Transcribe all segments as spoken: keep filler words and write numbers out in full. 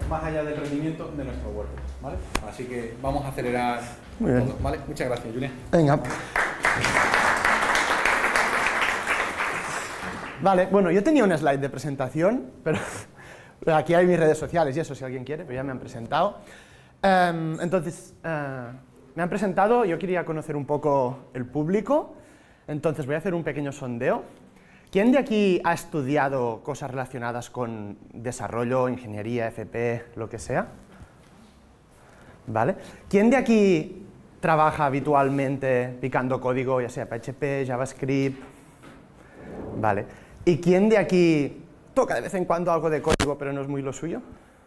más allá del rendimiento de nuestro WordPress, ¿vale? Así que vamos a acelerar todo, ¿vale? Muchas gracias, Julián. Venga. Vale, bueno, yo tenía una slide de presentación, pero aquí hay mis redes sociales y eso, si alguien quiere, pero ya me han presentado. Um, entonces, uh, me han presentado, yo quería conocer un poco el público, entonces voy a hacer un pequeño sondeo. ¿Quién de aquí ha estudiado cosas relacionadas con desarrollo, ingeniería, F P, lo que sea? ¿Vale? ¿Quién de aquí trabaja habitualmente picando código, ya sea P H P, JavaScript? ¿Vale? ¿Y quién de aquí toca de vez en cuando algo de código, pero no es muy lo suyo?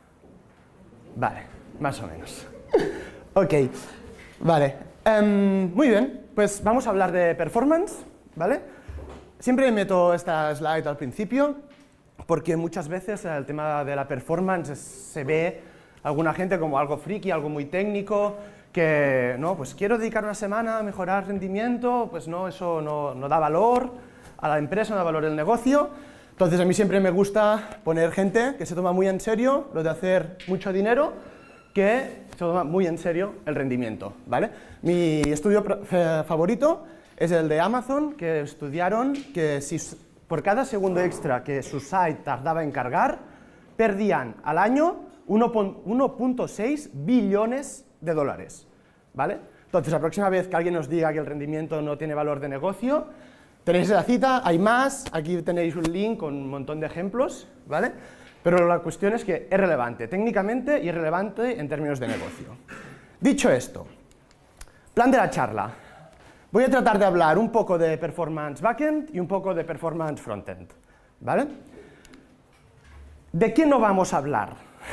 Vale, más o menos. Ok, vale. Um, muy bien, pues vamos a hablar de performance, ¿vale? Siempre meto esta slide al principio, porque muchas veces el tema de la performance es, se ve alguna gente como algo friki, algo muy técnico, que no, pues quiero dedicar una semana a mejorar rendimiento, pues no, eso no, no da valor a la empresa, no da valor al negocio. Entonces a mí siempre me gusta poner gente que se toma muy en serio lo de hacer mucho dinero, que se toma muy en serio el rendimiento, ¿vale? Mi estudio favorito es el de Amazon, que estudiaron que si por cada segundo extra que su site tardaba en cargar, perdían al año uno punto seis billones de dólares, ¿vale? Entonces, la próxima vez que alguien nos diga que el rendimiento no tiene valor de negocio, tenéis la cita, hay más, aquí tenéis un link con un montón de ejemplos, ¿vale? Pero la cuestión es que es relevante técnicamente y es relevante en términos de negocio. Dicho esto, plan de la charla. Voy a tratar de hablar un poco de performance backend y un poco de performance frontend, ¿vale? ¿De qué no vamos a hablar?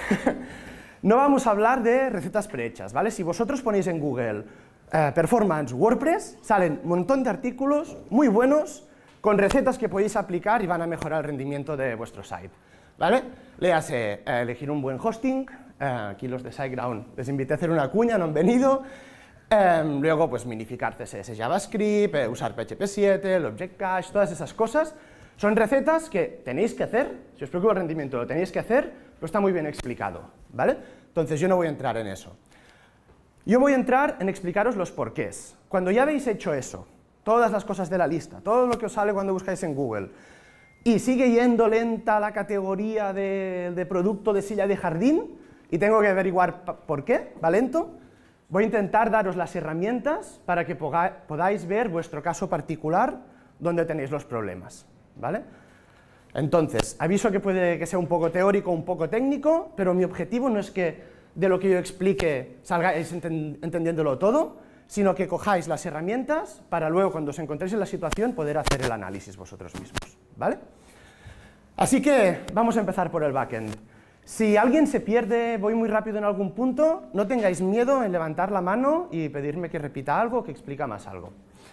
No vamos a hablar de recetas prehechas, ¿vale? Si vosotros ponéis en Google eh, performance WordPress, salen un montón de artículos muy buenos con recetas que podéis aplicar y van a mejorar el rendimiento de vuestro site, ¿vale? Léase eh, elegir un buen hosting, eh, aquí los de SiteGround les invité a hacer una cuña, no han venido. Um, luego, pues, minificar C S S JavaScript, eh, usar P H P siete, el Object Cache, todas esas cosas. Son recetas que tenéis que hacer, si os preocupa el rendimiento, lo tenéis que hacer, pero está muy bien explicado, ¿vale? Entonces, yo no voy a entrar en eso. Yo voy a entrar en explicaros los porqués. Cuando ya habéis hecho eso, todas las cosas de la lista, todo lo que os sale cuando buscáis en Google, y sigue yendo lenta la categoría de, de producto de silla de jardín, y tengo que averiguar por qué, ¿va lento? Voy a intentar daros las herramientas para que podáis ver vuestro caso particular donde tenéis los problemas, ¿vale? Entonces, aviso que puede que sea un poco teórico, un poco técnico, pero mi objetivo no es que de lo que yo explique salgáis entendiéndolo todo, sino que cojáis las herramientas para luego, cuando os encontréis en la situación, poder hacer el análisis vosotros mismos, ¿vale? Así que vamos a empezar por el backend. Si alguien se pierde, voy muy rápido en algún punto, no tengáis miedo en levantar la mano y pedirme que repita algo, que explica más algo.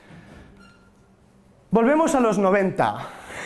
Volvemos a los noventa.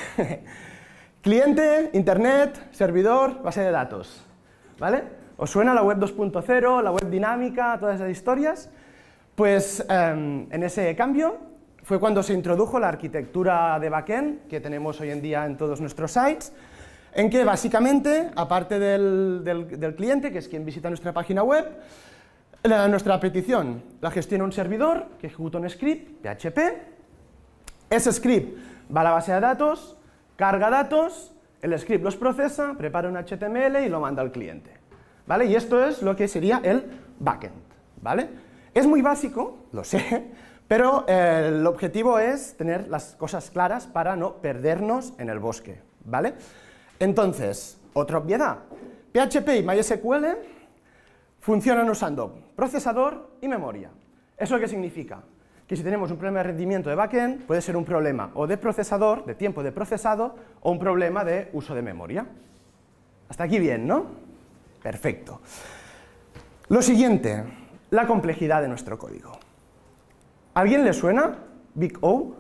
Cliente, internet, servidor, base de datos, ¿vale? ¿Os suena la web dos punto cero, la web dinámica, todas esas historias? Pues um, en ese cambio fue cuando se introdujo la arquitectura de backend que tenemos hoy en día en todos nuestros sites, en que básicamente, aparte del, del, del cliente, que es quien visita nuestra página web, la, nuestra petición la gestiona un servidor que ejecuta un script, P H P, ese script va a la base de datos, carga datos, el script los procesa, prepara un H T M L y lo manda al cliente, ¿vale? Y esto es lo que sería el backend, ¿vale? Es muy básico, lo sé, pero eh, el objetivo es tener las cosas claras para no perdernos en el bosque, ¿vale? Entonces, otra obviedad, P H P y MySQL funcionan usando procesador y memoria. ¿Eso qué significa? Que si tenemos un problema de rendimiento de backend, puede ser un problema o de procesador, de tiempo de procesado, o un problema de uso de memoria. Hasta aquí bien, ¿no? Perfecto. Lo siguiente, la complejidad de nuestro código. ¿A alguien le suena Big O?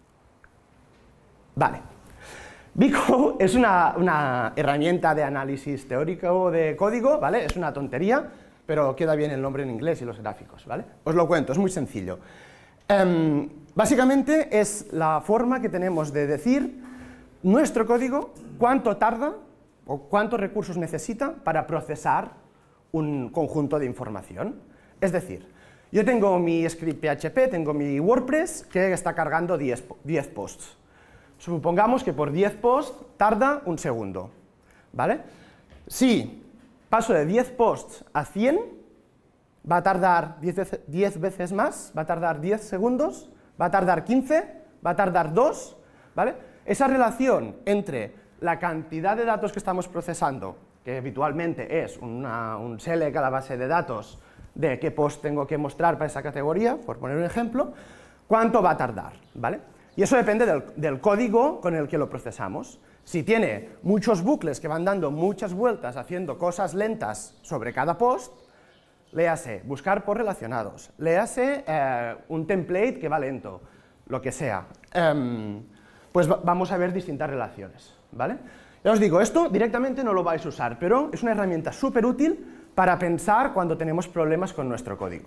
Vale. Big O es una, una herramienta de análisis teórico de código, ¿vale? Es una tontería, pero queda bien el nombre en inglés y los gráficos, ¿vale? Os lo cuento, es muy sencillo. Um, básicamente es la forma que tenemos de decir nuestro código, cuánto tarda o cuántos recursos necesita para procesar un conjunto de información. Es decir, yo tengo mi script P H P, tengo mi WordPress que está cargando diez posts. Supongamos que por diez posts tarda un segundo, ¿vale? Si paso de diez posts a cien, va a tardar diez veces más, va a tardar diez segundos, va a tardar quince, va a tardar dos, ¿vale? Esa relación entre la cantidad de datos que estamos procesando, que habitualmente es una, un select a la base de datos de qué post tengo que mostrar para esa categoría, por poner un ejemplo, cuánto va a tardar, ¿vale? Y eso depende del, del código con el que lo procesamos. Si tiene muchos bucles que van dando muchas vueltas haciendo cosas lentas sobre cada post, léase buscar por relacionados, léase eh, un template que va lento, lo que sea, eh, pues va, vamos a ver distintas relaciones, ¿vale? Ya os digo, esto directamente no lo vais a usar, pero es una herramienta súper útil para pensar cuando tenemos problemas con nuestro código.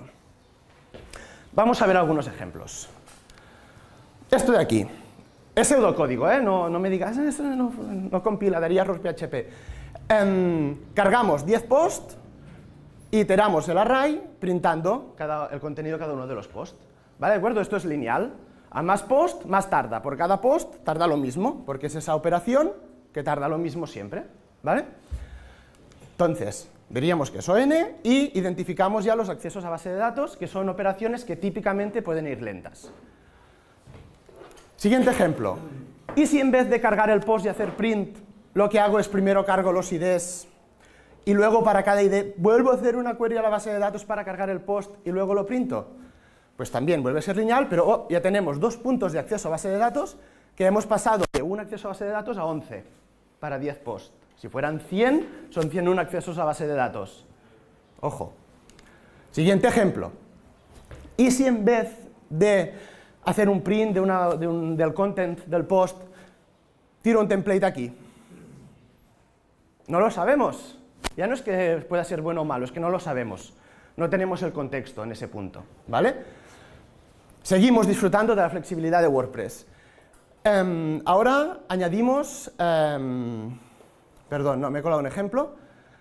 Vamos a ver algunos ejemplos. Esto de aquí es pseudocódigo, ¿eh? no, no me digas, eso no, no compila, daría error P H P. Eh, cargamos diez posts, iteramos el array, printando cada, el contenido de cada uno de los posts. ¿Vale? ¿De acuerdo? Esto es lineal. A más post, más tarda. Por cada post tarda lo mismo, porque es esa operación que tarda lo mismo siempre. ¿Vale? Entonces, diríamos que es O N y identificamos ya los accesos a base de datos, que son operaciones que típicamente pueden ir lentas. Siguiente ejemplo. ¿Y si en vez de cargar el post y hacer print, lo que hago es primero cargo los I Ds y luego para cada I D vuelvo a hacer una query a la base de datos para cargar el post y luego lo printo? Pues también vuelve a ser lineal, pero oh, ya tenemos dos puntos de acceso a base de datos que hemos pasado de un acceso a base de datos a once para diez posts. Si fueran cien, son ciento uno accesos a base de datos. Ojo. Siguiente ejemplo. ¿Y si en vez de hacer un print de una, de un, del content del post, tiro un template aquí? No lo sabemos. Ya no es que pueda ser bueno o malo, es que no lo sabemos. No tenemos el contexto en ese punto, ¿vale? Seguimos disfrutando de la flexibilidad de WordPress. Um, ahora añadimos... Um, perdón, no, me he colado un ejemplo.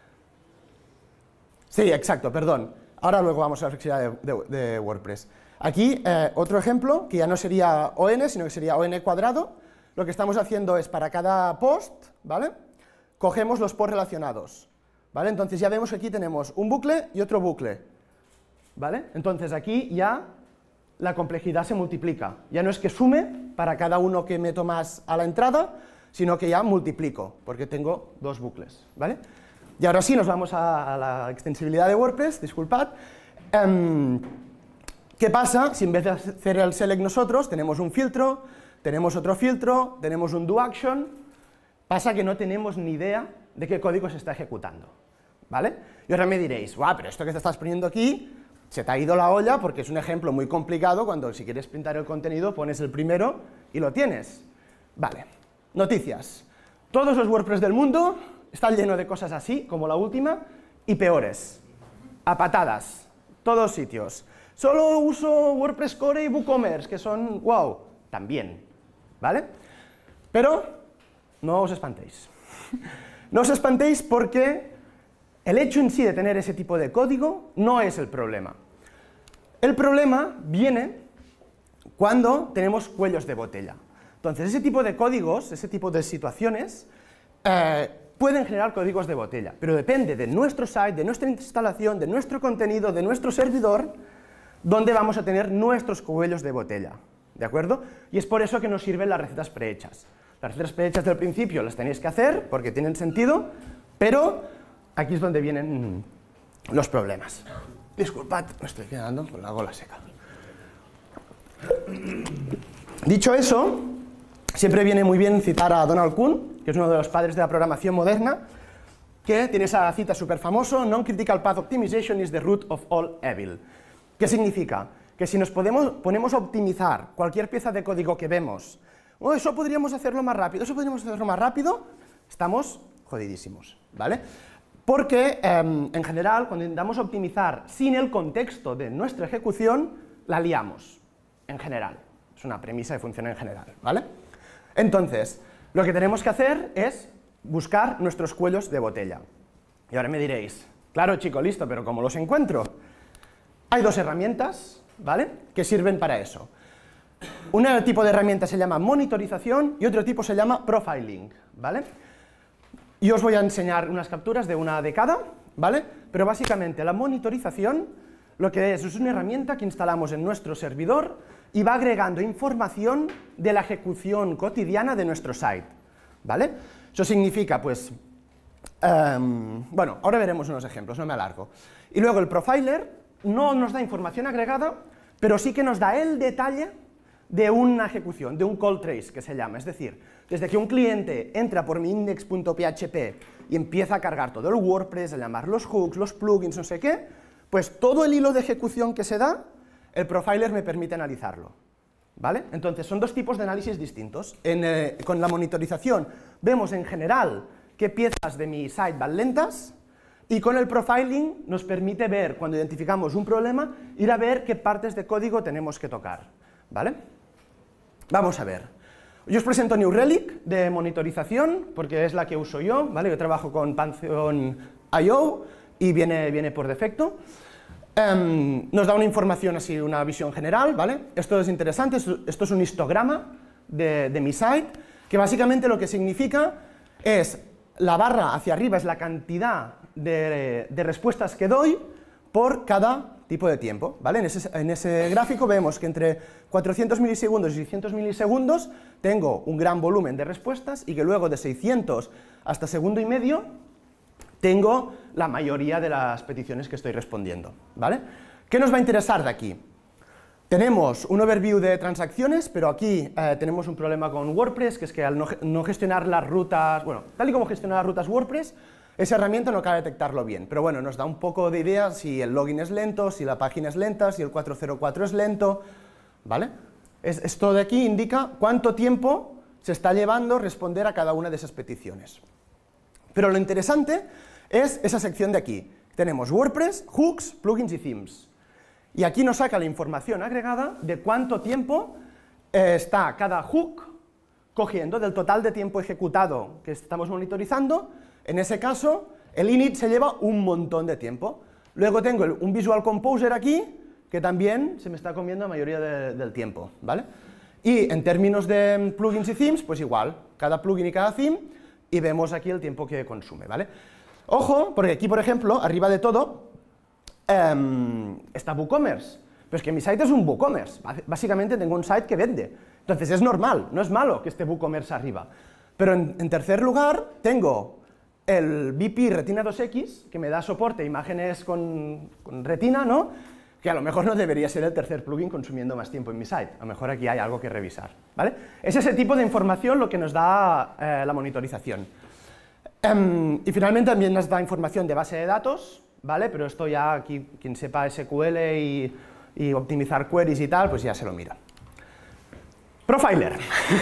Sí, exacto, perdón. Ahora luego vamos a la flexibilidad de, de, de WordPress. Aquí, eh, otro ejemplo, que ya no sería O N, sino que sería O N cuadrado. Lo que estamos haciendo es, para cada post, ¿vale?, cogemos los posts relacionados, ¿vale? Entonces ya vemos que aquí tenemos un bucle y otro bucle, ¿vale? Entonces aquí ya la complejidad se multiplica. Ya no es que sume para cada uno que meto más a la entrada, sino que ya multiplico, porque tengo dos bucles, ¿vale? Y ahora sí nos vamos a, a la extensibilidad de WordPress, disculpad. Um, ¿Qué pasa si en vez de hacer el select nosotros tenemos un filtro, tenemos otro filtro, tenemos un doAction? Pasa que no tenemos ni idea de qué código se está ejecutando, ¿vale? Y ahora me diréis, guau, pero esto que te estás poniendo aquí se te ha ido la olla porque es un ejemplo muy complicado cuando si quieres printar el contenido pones el primero y lo tienes. Vale, noticias. Todos los WordPress del mundo están llenos de cosas así, como la última, y peores. A patadas, todos sitios. Solo uso WordPress Core y WooCommerce, que son, wow, también, ¿vale? Pero no os espantéis. No os espantéis porque el hecho en sí de tener ese tipo de código no es el problema. El problema viene cuando tenemos cuellos de botella. Entonces, ese tipo de códigos, ese tipo de situaciones, eh, pueden generar códigos de botella, pero depende de nuestro site, de nuestra instalación, de nuestro contenido, de nuestro servidor, donde vamos a tener nuestros cuellos de botella, ¿de acuerdo? Y es por eso que nos sirven las recetas prehechas. Las recetas prehechas del principio las tenéis que hacer porque tienen sentido, pero aquí es donde vienen los problemas. Disculpad, me estoy quedando con la gola seca. Dicho eso, siempre viene muy bien citar a Donald Kuhn, que es uno de los padres de la programación moderna, que tiene esa cita súper famosa: Non-critical path optimization is the root of all evil. ¿Qué significa? Que si nos podemos, ponemos a optimizar cualquier pieza de código que vemos, oh, eso podríamos hacerlo más rápido, eso podríamos hacerlo más rápido, estamos jodidísimos, ¿vale? Porque, eh, en general, cuando intentamos optimizar sin el contexto de nuestra ejecución, la liamos, en general. Es una premisa que funciona en general, ¿vale? Entonces, lo que tenemos que hacer es buscar nuestros cuellos de botella. Y ahora me diréis, claro chico, listo, pero ¿cómo los encuentro? Hay dos herramientas, ¿vale?, que sirven para eso. Un tipo de herramienta se llama monitorización y otro tipo se llama profiling, ¿vale? Y os voy a enseñar unas capturas de una de cada, ¿vale? Pero básicamente la monitorización lo que es es una herramienta que instalamos en nuestro servidor y va agregando información de la ejecución cotidiana de nuestro site, ¿vale? Eso significa, pues, um, bueno, ahora veremos unos ejemplos, no me alargo. Y luego el profiler no nos da información agregada, pero sí que nos da el detalle de una ejecución, de un call trace, que se llama. Es decir, desde que un cliente entra por mi index punto p h p y empieza a cargar todo el WordPress, a llamar los hooks, los plugins, no sé qué, pues todo el hilo de ejecución que se da, el profiler me permite analizarlo, ¿vale? Entonces, son dos tipos de análisis distintos. En, eh, con la monitorización vemos en general qué piezas de mi site van lentas, y con el profiling nos permite ver, cuando identificamos un problema, ir a ver qué partes de código tenemos que tocar, ¿vale? Vamos a ver. Yo os presento New Relic de monitorización, porque es la que uso yo, ¿vale? Yo trabajo con Pantheon punto i o y viene, viene por defecto. Um, nos da una información así, una visión general, ¿vale? Esto es interesante, esto es un histograma de, de mi site, que básicamente lo que significa es, la barra hacia arriba es la cantidad de, de respuestas que doy por cada tipo de tiempo, ¿vale? En ese, en ese gráfico vemos que entre cuatrocientos milisegundos y seiscientos milisegundos tengo un gran volumen de respuestas y que luego de seiscientos hasta segundo y medio tengo la mayoría de las peticiones que estoy respondiendo, ¿vale? ¿Qué nos va a interesar de aquí? Tenemos un overview de transacciones, pero aquí eh, tenemos un problema con WordPress, que es que al no, no gestionar las rutas, bueno, tal y como gestionar las rutas WordPress, esa herramienta no acaba de detectarlo bien, pero bueno, nos da un poco de idea si el login es lento, si la página es lenta, si el cuatrocientos cuatro es lento, ¿vale? Es, esto de aquí indica cuánto tiempo se está llevando responder a cada una de esas peticiones. Pero lo interesante es esa sección de aquí. Tenemos WordPress, hooks, plugins y themes. Y aquí nos saca la información agregada de cuánto tiempo eh, está cada hook cogiendo del total de tiempo ejecutado que estamos monitorizando. En ese caso, el init se lleva un montón de tiempo. Luego tengo el, un Visual Composer aquí, que también se me está comiendo la mayoría de, del tiempo, ¿vale? Y en términos de plugins y themes, pues igual, cada plugin y cada theme, y vemos aquí el tiempo que consume, ¿vale? Ojo, porque aquí, por ejemplo, arriba de todo, um, está WooCommerce. Pero es que mi site es un WooCommerce. Básicamente tengo un site que vende. Entonces es normal, no es malo que esté WooCommerce arriba. Pero en, en tercer lugar, tengo el V P Retina dos X, que me da soporte a imágenes con, con retina, ¿no? Que a lo mejor no debería ser el tercer plugin consumiendo más tiempo en mi site. A lo mejor aquí hay algo que revisar, ¿vale? Es ese tipo de información lo que nos da eh, la monitorización. Um, y finalmente también nos da información de base de datos, ¿vale? Pero esto ya, aquí, quien sepa S Q L y, y optimizar queries y tal, pues ya se lo mira. Profiler.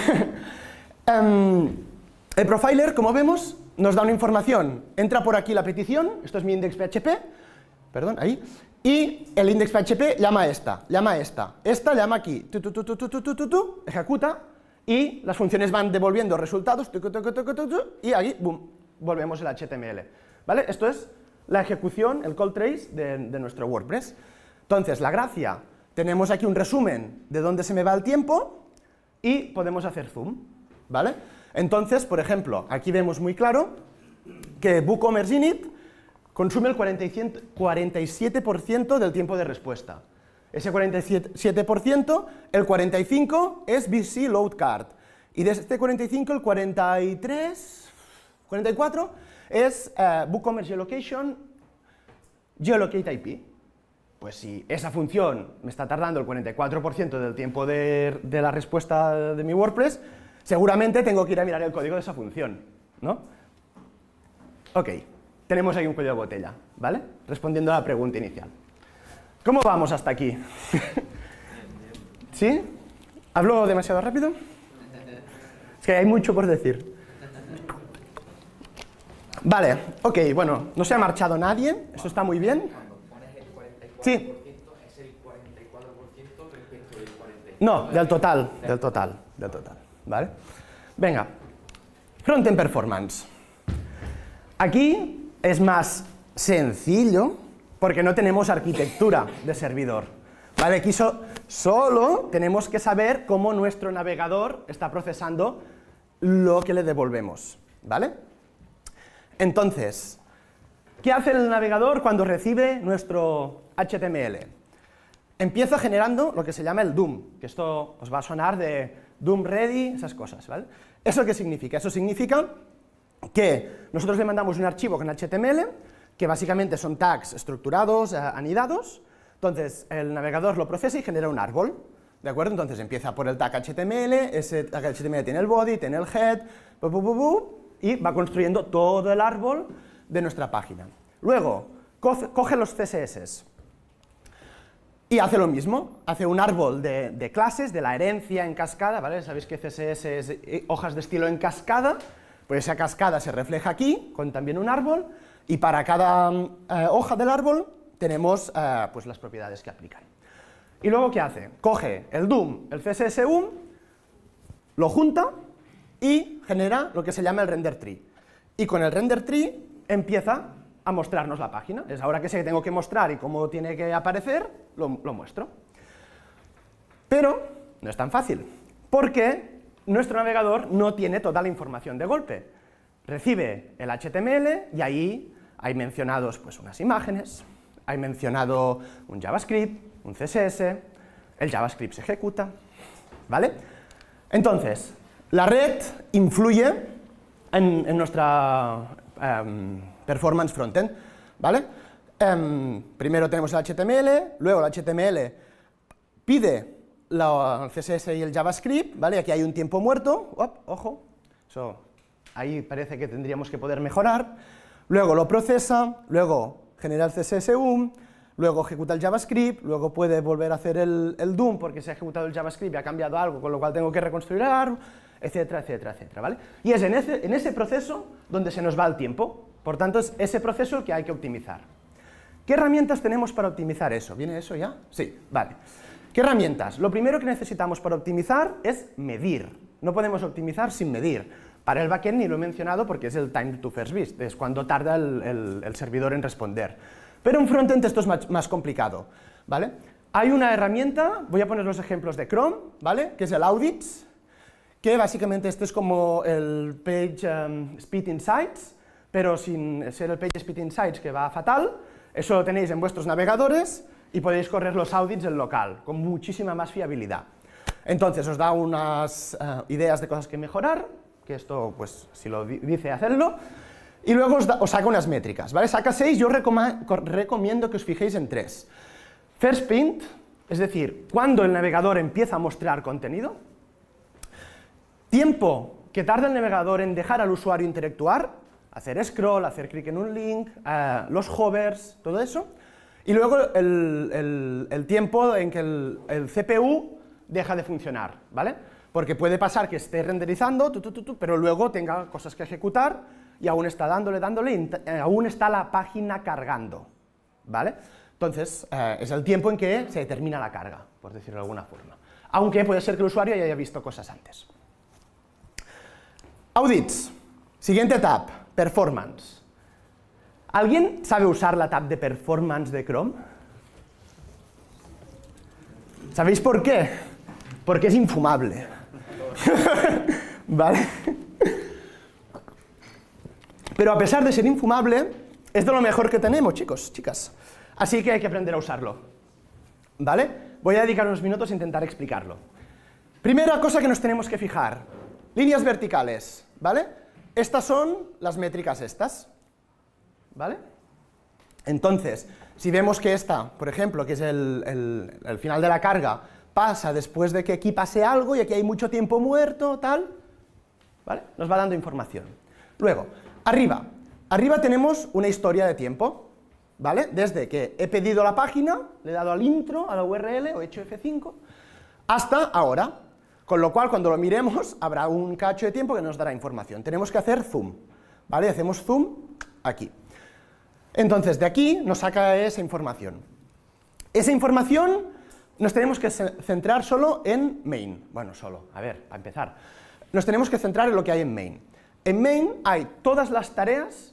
um, el profiler, como vemos, nos da una información. Entra por aquí la petición, esto es mi index P H P, perdón, ahí, y el index P H P llama a esta, llama a esta, esta llama aquí, tu, tu, tu, tu, tu, tu, tu, tu, tu, ejecuta, y las funciones van devolviendo resultados, tu, tu, tu, tu, tu, tu, tu, y aquí, boom, volvemos el H T M L, ¿vale? Esto es la ejecución, el call trace de, de nuestro WordPress. Entonces, la gracia, tenemos aquí un resumen de dónde se me va el tiempo y podemos hacer zoom, ¿vale? Entonces, por ejemplo, aquí vemos muy claro que WooCommerce Init consume el cuarenta y siete por ciento del tiempo de respuesta. Ese cuarenta y siete por ciento, el cuarenta y cinco por ciento es V C Load Card. Y de este cuarenta y cinco, el cuarenta y tres, cuarenta y cuatro es uh, WooCommerce Geolocation, Geolocate I P. Pues si esa función me está tardando el cuarenta y cuatro por ciento del tiempo de, de la respuesta de mi WordPress, seguramente tengo que ir a mirar el código de esa función, ¿no? Ok, tenemos ahí un cuello de botella, ¿vale? Respondiendo a la pregunta inicial. ¿Cómo vamos hasta aquí? ¿Sí? ¿Hablo demasiado rápido? Es que hay mucho por decir. Vale, ok, bueno, no se ha marchado nadie, eso está muy bien. Cuando pones el cuarenta y cuatro por ciento, Sí. es el cuarenta y cuatro por ciento respecto del cuarenta y cuatro por ciento. No, del total, del total, del total, ¿vale? Venga, Frontend Performance. Aquí es más sencillo porque no tenemos arquitectura de servidor. ¿Vale? Aquí so, solo tenemos que saber cómo nuestro navegador está procesando lo que le devolvemos. ¿Vale? Entonces, ¿qué hace el navegador cuando recibe nuestro H T M L? Empieza generando lo que se llama el D O M, que esto os va a sonar de D O M ready, esas cosas, ¿vale? ¿Eso qué significa? Eso significa que nosotros le mandamos un archivo con H T M L, que básicamente son tags estructurados, eh, anidados, entonces el navegador lo procesa y genera un árbol, ¿de acuerdo? Entonces empieza por el tag H T M L, ese tag H T M L tiene el body, tiene el head, bu, bu, bu, bu, y va construyendo todo el árbol de nuestra página. Luego, co coge los C S S y hace lo mismo, hace un árbol de, de clases, de la herencia en cascada, ¿vale? Sabéis que C S S es hojas de estilo en cascada, pues esa cascada se refleja aquí, con también un árbol, y para cada eh, hoja del árbol tenemos eh, pues las propiedades que aplican. Y luego, ¿qué hace? Coge el D O M, el C S S U M, lo junta y genera lo que se llama el render tree. Y con el render tree empieza a mostrarnos la página. Es ahora que sé que tengo que mostrar y cómo tiene que aparecer, lo, lo muestro. Pero no es tan fácil, porque nuestro navegador no tiene toda la información de golpe. Recibe el H T M L y ahí hay mencionados pues, unas imágenes, hay mencionado un JavaScript, un C S S, el JavaScript se ejecuta, ¿vale? Entonces, la red influye en, en nuestra um, performance frontend, ¿vale? Um, primero tenemos el H T M L, luego el H T M L pide la, el C S S y el JavaScript, ¿vale? Aquí hay un tiempo muerto, oh, ojo, eso, ahí parece que tendríamos que poder mejorar, luego lo procesa, luego genera el C S S U M, luego ejecuta el JavaScript, luego puede volver a hacer el, el D O M porque se ha ejecutado el JavaScript y ha cambiado algo, con lo cual tengo que reconstruir, etcétera, etcétera, etcétera, ¿vale? Y es en ese, en ese proceso donde se nos va el tiempo, por tanto es ese proceso el que hay que optimizar. ¿Qué herramientas tenemos para optimizar eso? ¿Viene eso ya? Sí, vale. ¿Qué herramientas? Lo primero que necesitamos para optimizar es medir. No podemos optimizar sin medir. Para el backend ni lo he mencionado porque es el time to first bit, es cuando tarda el, el, el servidor en responder. Pero en frontend esto es más, más complicado, ¿vale? Hay una herramienta, voy a poner los ejemplos de Chrome, ¿vale? Que es el Audits, que básicamente este es como el Page um, Speed Insights, pero sin ser el Page Speed Insights que va fatal. Eso lo tenéis en vuestros navegadores y podéis correr los audits en local, con muchísima más fiabilidad. Entonces os da unas uh, ideas de cosas que mejorar, que esto, pues, si lo dice, hacerlo, y luego os, da, os saca unas métricas, ¿vale? Saca seis, yo recomiendo que os fijéis en tres. First print, es decir, cuando el navegador empieza a mostrar contenido, tiempo que tarda el navegador en dejar al usuario interactuar, hacer scroll, hacer clic en un link, uh, los hovers, todo eso, y luego el, el, el tiempo en que el, el C P U deja de funcionar, ¿vale? Porque puede pasar que esté renderizando, tu, tu, tu, tu, pero luego tenga cosas que ejecutar y aún está dándole, dándole, y eh, aún está la página cargando, ¿vale? Entonces, eh, es el tiempo en que se determina la carga, por decirlo de alguna forma. Aunque puede ser que el usuario ya haya visto cosas antes. Audits. Siguiente tab, Performance. ¿Alguien sabe usar la tab de Performance de Chrome? ¿Sabéis por qué? Porque es infumable. ¿Vale? Pero a pesar de ser infumable, es de lo mejor que tenemos, chicos, chicas. Así que hay que aprender a usarlo. ¿Vale? Voy a dedicar unos minutos a intentar explicarlo. Primera cosa que nos tenemos que fijar. Líneas verticales, ¿vale? Estas son las métricas estas. ¿Vale? Entonces, si vemos que esta, por ejemplo, que es el, el, el final de la carga, pasa después de que aquí pase algo y aquí hay mucho tiempo muerto, tal, ¿vale? Nos va dando información. Luego, arriba. Arriba tenemos una historia de tiempo, ¿vale? Desde que he pedido la página, le he dado al intro, a la U R L, o he hecho F cinco, hasta ahora. Con lo cual, cuando lo miremos, habrá un cacho de tiempo que nos dará información. Tenemos que hacer zoom, ¿vale? Hacemos zoom aquí. Entonces, de aquí nos saca esa información. Esa información nos tenemos que centrar solo en main. Bueno, solo, a ver, para empezar. Nos tenemos que centrar en lo que hay en main. En main hay todas las tareas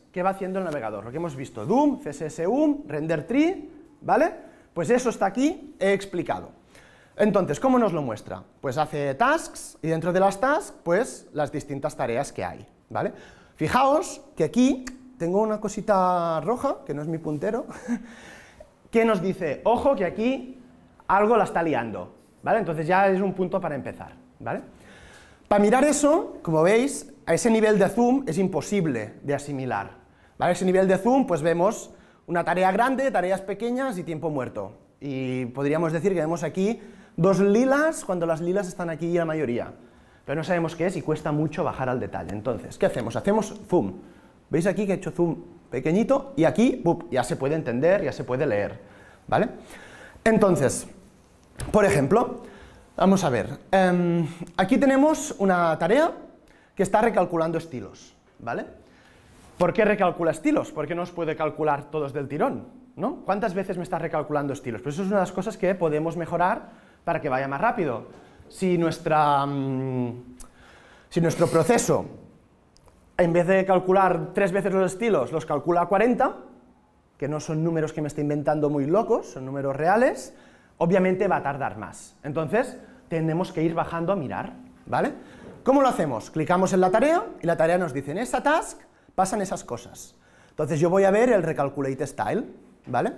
que va haciendo el navegador, lo que hemos visto, doom, cssum, render tree, ¿vale? Pues eso está aquí, he explicado. Entonces, ¿cómo nos lo muestra? Pues hace tasks, y dentro de las tasks, pues las distintas tareas que hay, ¿vale? Fijaos que aquí tengo una cosita roja, que no es mi puntero, que nos dice, ojo, que aquí algo la está liando, ¿vale? Entonces ya es un punto para empezar, ¿vale? Para mirar eso, como veis, a ese nivel de zoom es imposible de asimilar, ¿vale? A ese nivel de zoom, pues vemos una tarea grande, tareas pequeñas y tiempo muerto. Y podríamos decir que vemos aquí dos lilas, cuando las lilas están aquí la mayoría. Pero no sabemos qué es y cuesta mucho bajar al detalle. Entonces, ¿qué hacemos? Hacemos zoom. ¿Veis aquí que he hecho zoom pequeñito? Y aquí, ¡bup!, ya se puede entender, ya se puede leer, ¿vale? Entonces, por ejemplo, vamos a ver. Um, aquí tenemos una tarea que está recalculando estilos, ¿vale? ¿Por qué recalcula estilos? ¿Por qué no os puede calcular todos del tirón, ¿no? ¿Cuántas veces me está recalculando estilos? Pues eso es una de las cosas que podemos mejorar para que vaya más rápido. Si, nuestra, um, si nuestro proceso, en vez de calcular tres veces los estilos, los calcula a cuarenta, que no son números que me está inventando muy locos, son números reales, obviamente va a tardar más. Entonces, tenemos que ir bajando a mirar, ¿vale? ¿Cómo lo hacemos? Clicamos en la tarea y la tarea nos dice, en esa task pasan esas cosas. Entonces yo voy a ver el recalculate style, ¿vale?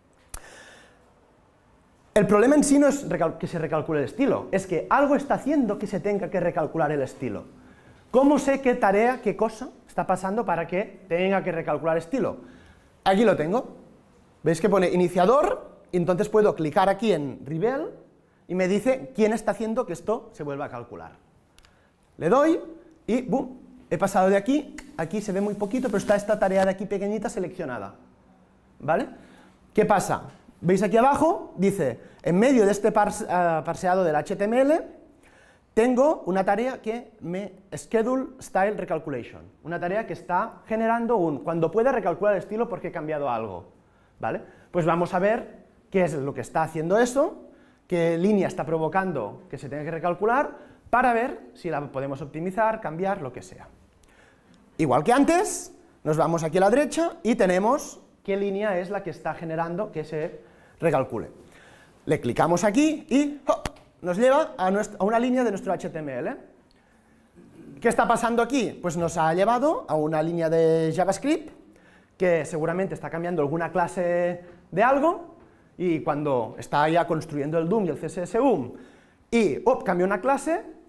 El problema en sí no es que se recalcule el estilo, es que algo está haciendo que se tenga que recalcular el estilo. ¿Cómo sé qué tarea, qué cosa está pasando para que tenga que recalcular estilo? Aquí lo tengo. ¿Veis que pone iniciador? Y entonces puedo clicar aquí en Reveal y me dice quién está haciendo que esto se vuelva a calcular. Le doy y ¡bum! He pasado de aquí, aquí se ve muy poquito, pero está esta tarea de aquí pequeñita seleccionada, ¿vale? ¿Qué pasa? ¿Veis aquí abajo? Dice, en medio de este parse, uh, parseado del H T M L, tengo una tarea que me schedule style recalculation, una tarea que está generando un, cuando pueda recalcular el estilo porque he cambiado algo, ¿vale? Pues vamos a ver qué es lo que está haciendo eso, qué línea está provocando que se tenga que recalcular, para ver si la podemos optimizar, cambiar, lo que sea. Igual que antes, nos vamos aquí a la derecha y tenemos qué línea es la que está generando que se recalcule. Le clicamos aquí y ¡oh!, nos lleva a, nuestra, a una línea de nuestro H T M L. ¿Qué está pasando aquí? Pues nos ha llevado a una línea de JavaScript que seguramente está cambiando alguna clase de algo y cuando está ya construyendo el doom y el cssum y oh, cambia una clase,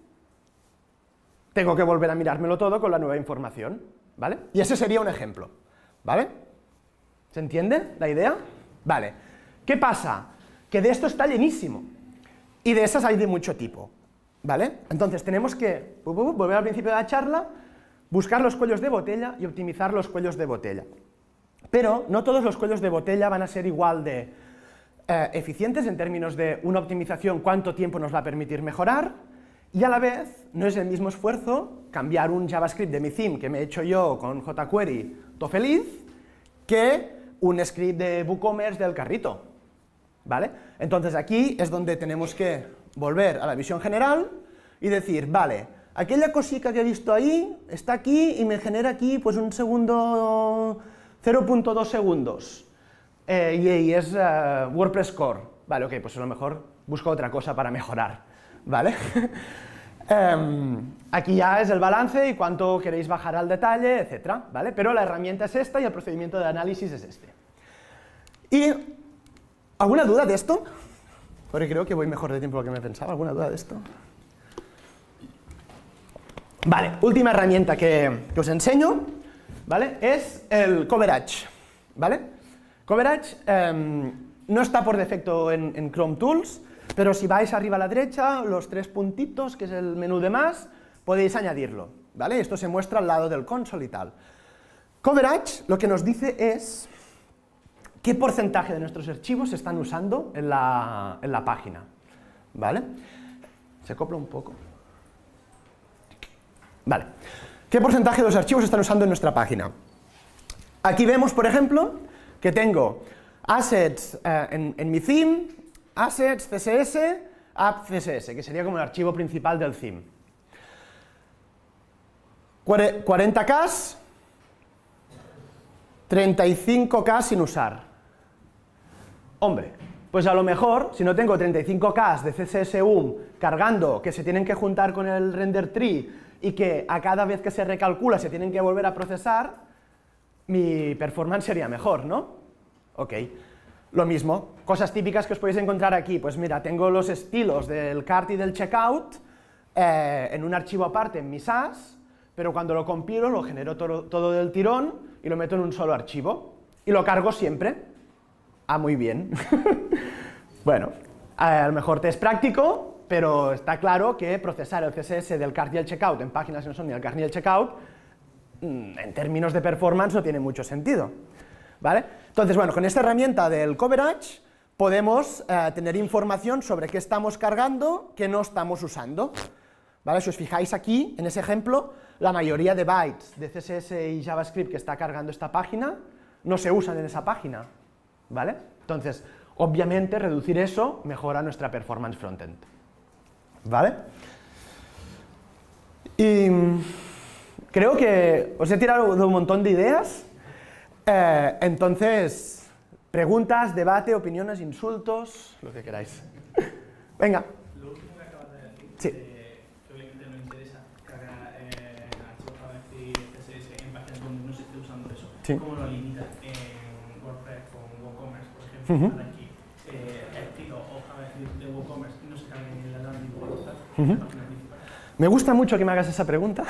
tengo que volver a mirármelo todo con la nueva información, ¿vale? Y ese sería un ejemplo, ¿vale? ¿Se entiende la idea? Vale. ¿Qué pasa? Que de esto está llenísimo, y de esas hay de mucho tipo, ¿vale? Entonces tenemos que uh, uh, volver al principio de la charla, buscar los cuellos de botella y optimizar los cuellos de botella. Pero no todos los cuellos de botella van a ser igual de eh, eficientes en términos de una optimización, cuánto tiempo nos va a permitir mejorar, y a la vez no es el mismo esfuerzo cambiar un JavaScript de mi theme que me he hecho yo con jQuery todo feliz que un script de WooCommerce del carrito, ¿vale? Entonces aquí es donde tenemos que volver a la visión general y decir, vale, aquella cosita que he visto ahí está aquí y me genera aquí pues un segundo, cero punto dos segundos eh, y, y es uh, WordPress Core, vale, ok, pues a lo mejor busco otra cosa para mejorar, ¿vale? um, aquí ya es el balance y cuánto queréis bajar al detalle, etcétera, ¿vale? Pero la herramienta es esta y el procedimiento de análisis es este. ¿Y alguna duda de esto? Porque creo que voy mejor de tiempo de lo que me pensaba. ¿Alguna duda de esto? Vale, última herramienta que, que os enseño, ¿vale? Es el coverage, ¿vale? Coverage um, no está por defecto en, en Chrome Tools, pero si vais arriba a la derecha, los tres puntitos, que es el menú de más, podéis añadirlo, ¿vale? Esto se muestra al lado del console y tal. Coverage lo que nos dice es qué porcentaje de nuestros archivos se están usando en la, en la página, ¿vale? Se acopla un poco. Vale. ¿Qué porcentaje de los archivos se están usando en nuestra página? Aquí vemos, por ejemplo, que tengo assets eh, en, en mi theme, assets, C S S, app C S S, que sería como el archivo principal del theme. cuarenta K, treinta y cinco K sin usar. Hombre, pues a lo mejor, si no tengo treinta y cinco K de C S S U M cargando, que se tienen que juntar con el render tree y que a cada vez que se recalcula se tienen que volver a procesar, mi performance sería mejor, ¿no? Ok. Lo mismo, cosas típicas que os podéis encontrar aquí. Pues mira, tengo los estilos del cart y del checkout eh, en un archivo aparte en mi S A S, pero cuando lo compilo lo genero todo, todo del tirón y lo meto en un solo archivo. Y lo cargo siempre. Ah, muy bien. Bueno, a lo mejor te es práctico, pero está claro que procesar el C S S del cart y el checkout en páginas que no son ni el cart ni el checkout, en términos de performance no tiene mucho sentido. ¿Vale? Entonces, bueno, con esta herramienta del coverage podemos eh, tener información sobre qué estamos cargando, qué no estamos usando. ¿Vale? Si os fijáis aquí, en ese ejemplo, la mayoría de bytes de C S S y JavaScript que está cargando esta página no se usan en esa página. ¿Vale? Entonces, obviamente, reducir eso mejora nuestra performance frontend. ¿Vale? Y creo que os he tirado un montón de ideas. Eh, entonces, preguntas, debate, opiniones, insultos, lo que queráis. Venga. Lo último que acabas de decir, sí. eh, que obviamente nos interesa cargar eh, archivos para decir C S S en páginas donde no se esté usando eso. Sí. ¿Cómo lo limitas en WordPress con WooCommerce, por ejemplo? Uh-huh. Para que eh, estilo o JavaScript de WooCommerce no se carguen en la landing o en Uh-huh. la página principal. Me gusta mucho que me hagas esa pregunta.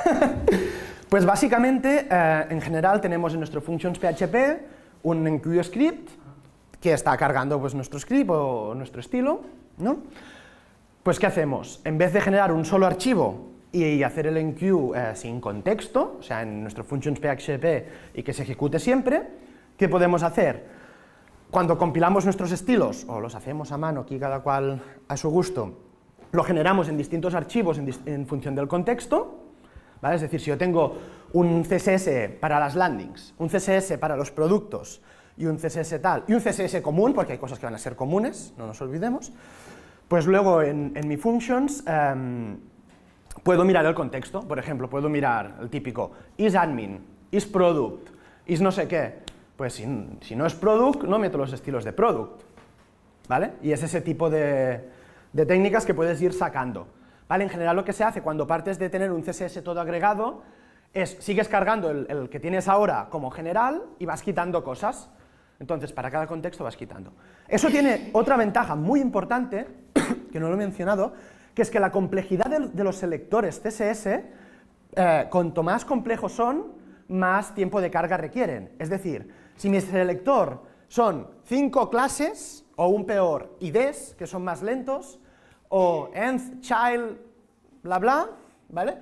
Pues básicamente, eh, en general, tenemos en nuestro functions P H P un enqueue script que está cargando pues, nuestro script o nuestro estilo, ¿no? Pues, ¿qué hacemos? En vez de generar un solo archivo y hacer el enqueue eh, sin contexto, o sea, en nuestro functions P H P y que se ejecute siempre, ¿qué podemos hacer? Cuando compilamos nuestros estilos, o los hacemos a mano, aquí cada cual a su gusto, lo generamos en distintos archivos en, dis en función del contexto. ¿Vale? Es decir, si yo tengo un C S S para las landings, un C S S para los productos y un C S S tal, y un C S S común, porque hay cosas que van a ser comunes, no nos olvidemos, pues luego en, en mi functions um, puedo mirar el contexto. Por ejemplo, puedo mirar el típico isAdmin, isProduct, is no sé qué. Pues si, si no es product, no meto los estilos de product. ¿Vale? Y es ese tipo de, de técnicas que puedes ir sacando. ¿Vale? En general lo que se hace cuando partes de tener un C S S todo agregado es, sigues cargando el, el que tienes ahora como general y vas quitando cosas. Entonces, para cada contexto vas quitando. Eso tiene otra ventaja muy importante, que no lo he mencionado, que es que la complejidad de, de los selectores C S S, eh, cuanto más complejos son, más tiempo de carga requieren. Es decir, si mi selector son cinco clases, o un peor, I Ds, que son más lentos, o env, child, bla bla, ¿vale?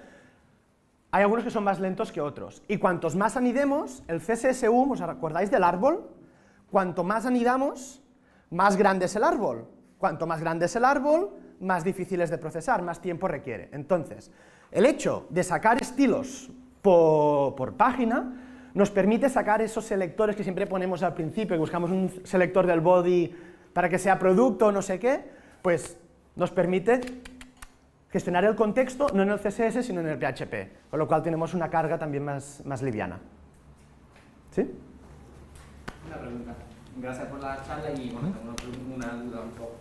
Hay algunos que son más lentos que otros. Y cuantos más anidemos, el C S S U M, ¿os acordáis del árbol? Cuanto más anidamos, más grande es el árbol. Cuanto más grande es el árbol, más difícil es de procesar, más tiempo requiere. Entonces, el hecho de sacar estilos por, por página nos permite sacar esos selectores que siempre ponemos al principio, que buscamos un selector del body para que sea producto o no sé qué, pues nos permite gestionar el contexto no en el C S S, sino en el P H P, con lo cual tenemos una carga también más, más liviana. ¿Sí? Una pregunta. Gracias por la charla y bueno, tengo una, una duda un poco.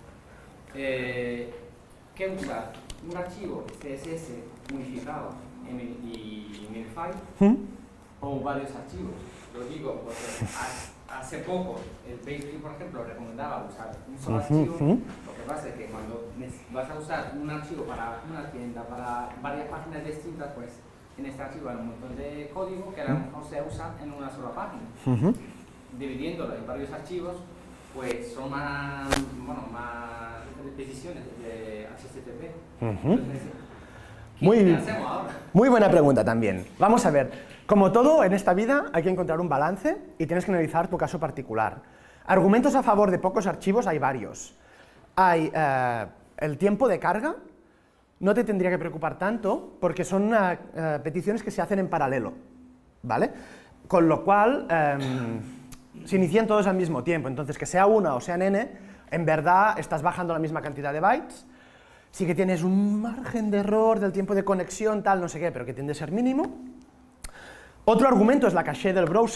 Eh, ¿Qué usar? ¿Un archivo C S S unificado en el, y en el file? ¿Mm? ¿O varios archivos? Lo digo porque hace poco el Bakery, por ejemplo, recomendaba usar un solo archivo. Lo que pasa es que cuando vas a usar un archivo para una tienda, para varias páginas distintas, pues en este archivo hay un montón de código que a lo mejor se usa en una sola página. Uh-huh. Dividiéndolo en varios archivos, pues son más, bueno, más repeticiones de H T T P. Uh-huh. Entonces, ¿qué muy, hacemos ahora? Muy buena pregunta también. Vamos a ver. Como todo en esta vida hay que encontrar un balance y tienes que analizar tu caso particular. Argumentos a favor de pocos archivos hay varios. Hay eh, el tiempo de carga, no te tendría que preocupar tanto porque son uh, uh, peticiones que se hacen en paralelo, ¿vale? Con lo cual eh, se inician todos al mismo tiempo, entonces que sea una o sean n, en verdad estás bajando la misma cantidad de bytes, sí que tienes un margen de error del tiempo de conexión, tal, no sé qué, pero que tiende a ser mínimo. Otro argumento es la caché del browser,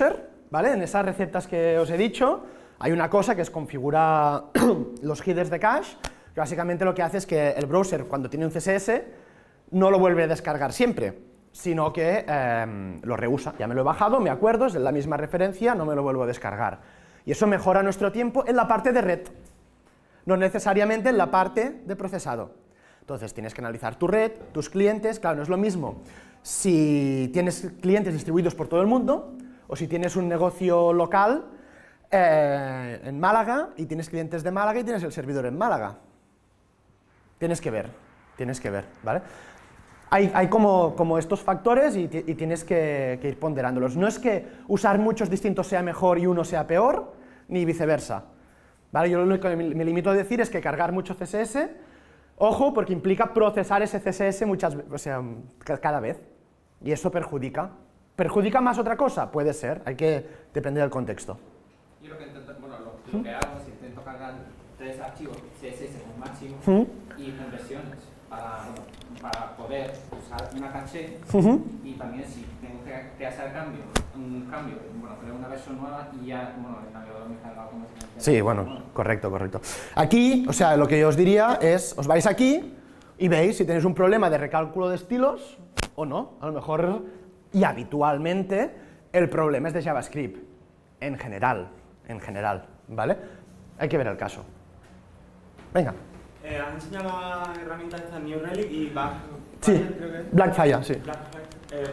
¿vale? En esas recetas que os he dicho, hay una cosa que es configurar los headers de cache, que básicamente lo que hace es que el browser, cuando tiene un C S S, no lo vuelve a descargar siempre, sino que eh, lo reusa. Ya me lo he bajado, me acuerdo, es de la misma referencia, no me lo vuelvo a descargar. Y eso mejora nuestro tiempo en la parte de red, no necesariamente en la parte de procesado. Entonces tienes que analizar tu red, tus clientes, claro, no es lo mismo si tienes clientes distribuidos por todo el mundo, o si tienes un negocio local eh, en Málaga, y tienes clientes de Málaga y tienes el servidor en Málaga. Tienes que ver, tienes que ver, ¿vale? Hay, hay como, como estos factores y, y tienes que, que ir ponderándolos. No es que usar muchos distintos sea mejor y uno sea peor, ni viceversa, ¿vale? Yo lo único que me limito a decir es que cargar mucho C S S, ojo, porque implica procesar ese C S S muchas, o sea, cada vez, y eso perjudica. ¿Perjudica más otra cosa? Puede ser, hay que depender del contexto. Yo lo que intento, bueno, lo, lo que hago es intento cargar tres archivos C S S como máximo ¿Mm? y conversiones para, bueno, para poder usar una caché Uh-huh. y también si tengo que, que hacer cambio, un cambio, bueno, crear una versión nueva y ya, bueno, el navegador me carga como si... Sí, bueno, correcto, correcto. Aquí, o sea, lo que yo os diría es, os vais aquí y veis si tenéis un problema de recálculo de estilos o no. A lo mejor, y habitualmente, el problema es de JavaScript, en general, en general, ¿vale? Hay que ver el caso. Venga. Eh, has enseñado la herramienta esta New Relic y Blackfire, Sí, creo que es. Blackfire, sí. Blackfire. Eh,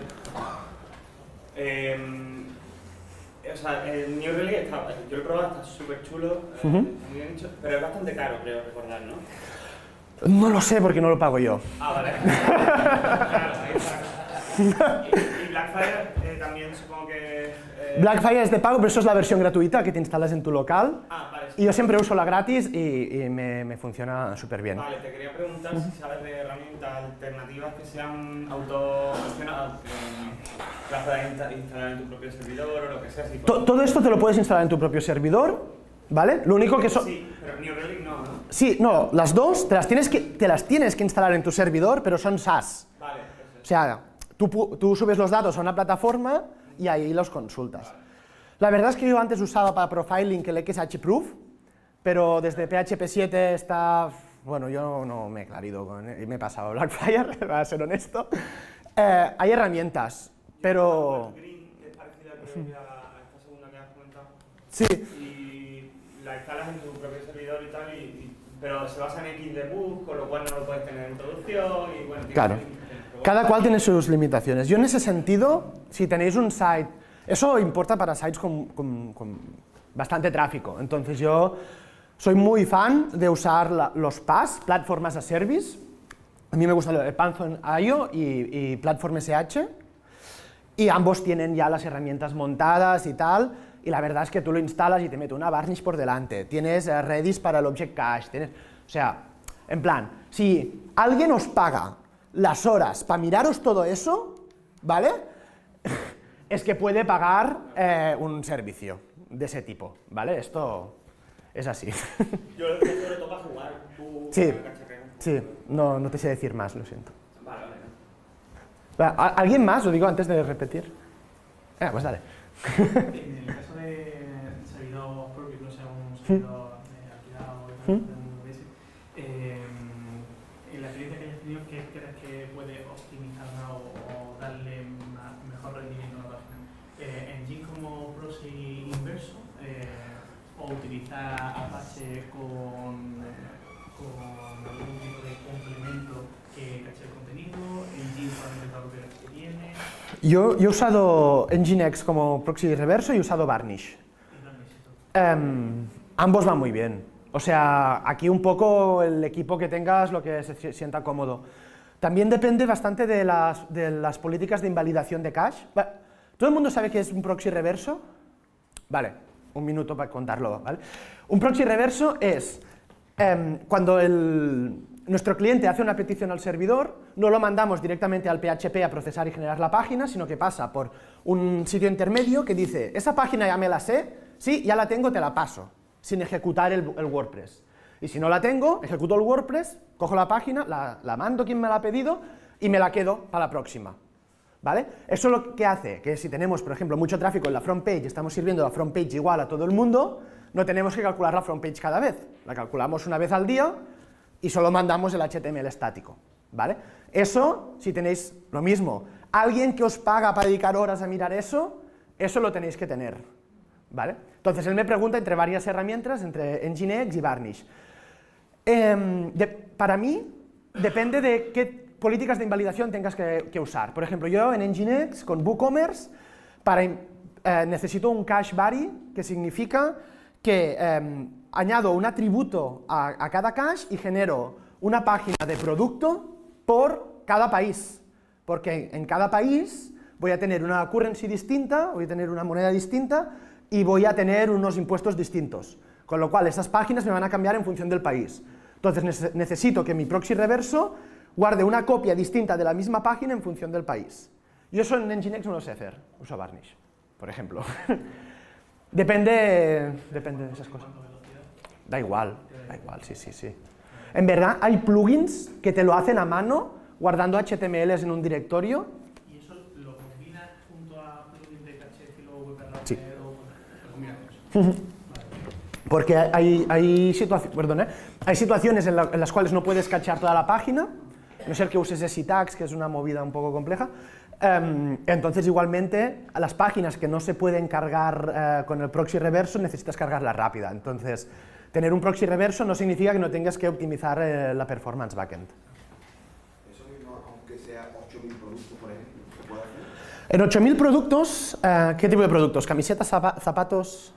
eh, o sea, el New Relic está, yo lo he probado, está súper chulo, eh, Ujú. está muy bien hecho, pero es bastante caro, creo recordar, ¿no? No lo sé porque no lo pago yo. Ah, vale. Claro, ahí está. Y, y Blackfire eh, también supongo que... Eh... Blackfire es de pago, pero eso es la versión gratuita que te instalas en tu local. Ah, vale. Y yo siempre uso la gratis y, y me, me funciona súper bien. Vale, te quería preguntar si sabes de herramientas alternativas que sean autogestionadas, que las puedas insta- instalar en tu propio servidor o lo que sea. Si To- Todo esto te lo puedes instalar en tu propio servidor, ¿vale? Lo único que son... Sí, pero New Relic no, ¿no? Sí, no, las dos te las, tienes que, te las tienes que instalar en tu servidor, pero son SaaS. Vale, eso O es. sea, tú, pu- tú subes los datos a una plataforma y ahí los consultas. La verdad es que yo antes usaba para profiling el X H Proof, pero desde P H P siete está... Bueno, yo no me he clarido con... y me he pasado a Blackfire, para ser honesto. Eh, hay herramientas, pero... Green, que es parecida creo que a a esta segunda que has comentado. Sí, Y la instalas en tu propio servidor y tal, y, y- pero se basa en Xdebug, con lo cual no lo puedes tener en introducción y bueno... tienes claro. que- pero Cada bueno. cual tiene sus limitaciones. Yo en ese sentido, si tenéis un site... Eso importa para sites con, con- con bastante tráfico. Entonces yo soy muy fan de usar la- los P A S, Platform as a Service. A mí me gusta el Python I O y, y Platform S H. Y ambos tienen ya las herramientas montadas y tal. Y la verdad es que tú lo instalas y te mete una Varnish por delante. Tienes eh, Redis para el Object Cache. Tienes, o sea, en plan, si alguien os paga las horas para miraros todo eso, ¿vale? Es que puede pagar eh, un servicio de ese tipo, ¿vale? Esto es así. Yo lo que sobre todo para jugar, tú... Sí, con la cacharrea. sí, no, no te sé decir más, lo siento. Vale, vale. Va, ¿a- ¿Alguien más? Lo digo antes de repetir. Eh, pues dale. En el caso de servidor propio, que no sea un servidor eh, alquilado o ¿Mm? de un V S, eh, en la experiencia que hayas tenido, ¿qué crees que puede optimizar más o, o darle más, mejor rendimiento a la página? Eh, ¿Engine como proxy inverso? Eh, ¿O utilizar Apache con, eh, con algún tipo de complemento que cache el contenido? ¿Engine solamente para lo que tiene? Yo, yo he usado Nginx como proxy reverso y he usado Varnish. Em, ambos van muy bien. O sea, aquí un poco el equipo que tengas, lo que se sienta cómodo. También depende bastante de las, de las políticas de invalidación de cache. Va, ¿todo el mundo sabe qué es un proxy reverso? Vale, un minuto para contarlo, ¿vale? Un proxy reverso es em, cuando el, nuestro cliente hace una petición al servidor, no lo mandamos directamente al P H P a procesar y generar la página, sino que pasa por un sitio intermedio que dice, esa página ya me la sé, sí, ya la tengo, te la paso, sin ejecutar el, el WordPress. Y si no la tengo, ejecuto el WordPress, cojo la página, la, la mando a quien me la ha pedido y me la quedo para la próxima. ¿vale? Eso lo que hace que si tenemos, por ejemplo, mucho tráfico en la front page y estamos sirviendo la front page igual a todo el mundo, no tenemos que calcular la front page cada vez, la calculamos una vez al día y solo mandamos el H T M L estático, ¿vale? Eso, si tenéis lo mismo, alguien que os paga para dedicar horas a mirar eso, eso lo tenéis que tener, ¿vale? Entonces él me pregunta entre varias herramientas, entre Nginx y Varnish. Eh, de, para mí, depende de qué políticas de invalidación tengas que, que usar. Por ejemplo, yo en Nginx, con WooCommerce, para, eh, necesito un cache vary, que significa que eh, añado un atributo a, a cada cache y genero una página de producto por cada país, porque en cada país voy a tener una currency distinta, voy a tener una moneda distinta y voy a tener unos impuestos distintos, con lo cual esas páginas me van a cambiar en función del país. Entonces necesito que mi proxy reverso guarde una copia distinta de la misma página en función del país. Yo eso en Nginx no lo sé hacer, uso Varnish, por ejemplo. depende, depende de esas cosas. Da igual, da igual, sí, sí, sí. En verdad hay plugins que te lo hacen a mano, guardando H T M Ls en un directorio. ¿Y eso lo combinas junto a plugins de caché estilo WebRaptor? Sí. O lo combinas con eso? Porque hay, hay, situa perdón, ¿eh? hay situaciones en, la, en las cuales no puedes cachar toda la página, a no ser que uses S tags, que es una movida un poco compleja. Um, entonces, igualmente, a las páginas que no se pueden cargar uh, con el proxy reverso, necesitas cargarla rápida. Entonces, tener un proxy reverso no significa que no tengas que optimizar uh, la performance backend. Eso mismo, aunque sea ocho mil productos, por ejemplo, ¿se puede hacer? En ocho mil productos, uh, ¿qué tipo de productos? ¿Camisetas, zap zapatos?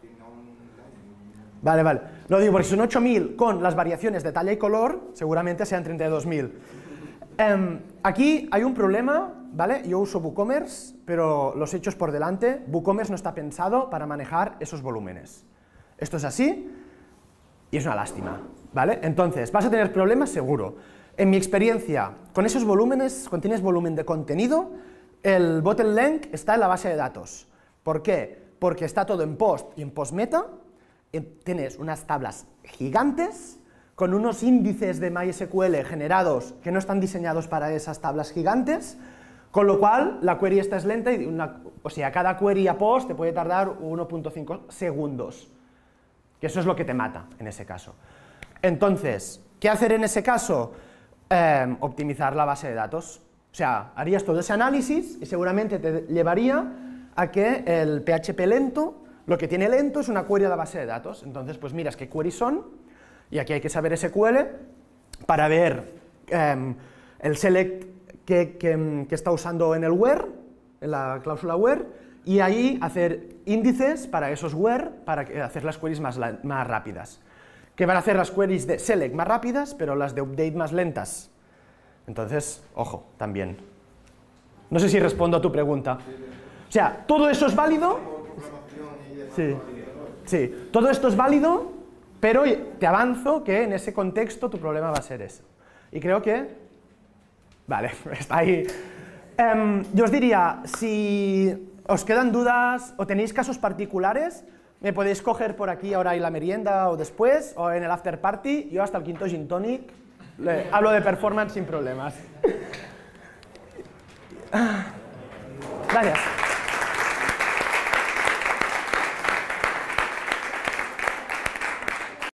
Vale, vale. Lo digo porque si son ocho mil con las variaciones de talla y color, seguramente sean treinta y dos mil. Um, aquí hay un problema, ¿vale? Yo uso WooCommerce, pero los hechos por delante, WooCommerce no está pensado para manejar esos volúmenes. Esto es así y es una lástima, ¿vale? Entonces, ¿vas a tener problemas? Seguro. En mi experiencia, con esos volúmenes, cuando tienes volumen de contenido, el bottleneck está en la base de datos. ¿Por qué? Porque está todo en post y en post-meta. Tienes unas tablas gigantes con unos índices de MySQL generados que no están diseñados para esas tablas gigantes, con lo cual la query esta es lenta y una, o sea, cada query a post te puede tardar uno punto cinco segundos, que eso es lo que te mata en ese caso. Entonces, ¿qué hacer en ese caso? Eh, optimizar la base de datos. O sea, harías todo ese análisis y seguramente te llevaría a que el P H P lento, lo que tiene lento es una query a la base de datos. Entonces, pues miras qué queries son, y aquí hay que saber S Q L para ver eh, el select que, que, que está usando en el where, en la cláusula where, y ahí hacer índices para esos where, para hacer las queries más, más rápidas. Que van a hacer las queries de select más rápidas, pero las de update más lentas. Entonces, ojo, también. No sé si respondo a tu pregunta. O sea, todo eso es válido. Sí, sí, todo esto es válido, pero te avanzo que en ese contexto tu problema va a ser ese. Y creo que... Vale, está ahí. Um, yo os diría, si os quedan dudas o tenéis casos particulares, me podéis coger por aquí ahora en la merienda o después, o en el after party. Yo hasta el quinto gin tonic le hablo de performance sin problemas. Gracias.